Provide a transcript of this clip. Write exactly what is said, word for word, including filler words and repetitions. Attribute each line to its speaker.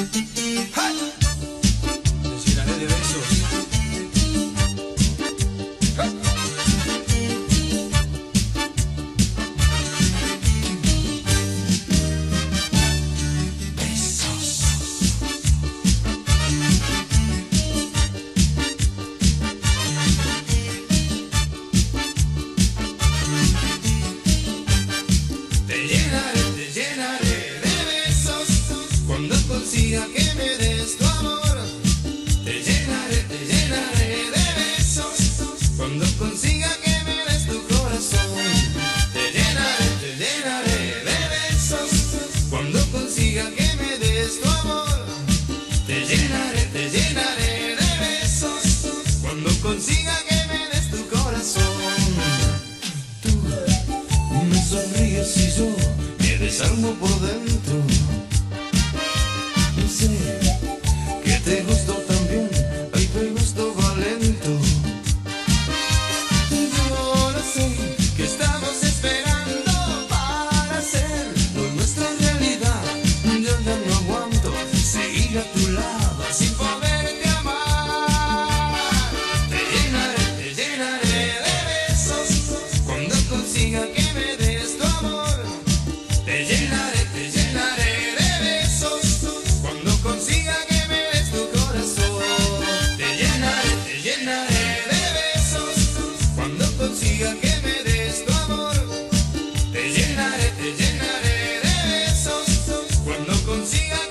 Speaker 1: Consiga que me des tu amor, te llenaré, te llenaré de besos. Cuando consiga que me des tu corazón, te llenaré, te llenaré de besos. Cuando consiga que me des tu amor, te llenaré, te llenaré de besos. Cuando consiga que me des tu corazón, tú me sonríes y yo me desarmo por dentro. Sé que te gustó también, ay, te gustó valento. Yo no sé qué estamos esperando para hacer lo nuestra realidad. Yo ya no aguanto seguir a tu lado sin poderte amar. Te llenaré, te llenaré de besos. Cuando consiga que me des tu amor, te llenaré, te llenaré de besos. Cuando consiga que me des tu corazón, te llenaré, te llenaré de besos. Cuando consiga que me des tu amor, te llenaré, te llenaré de besos. Cuando consiga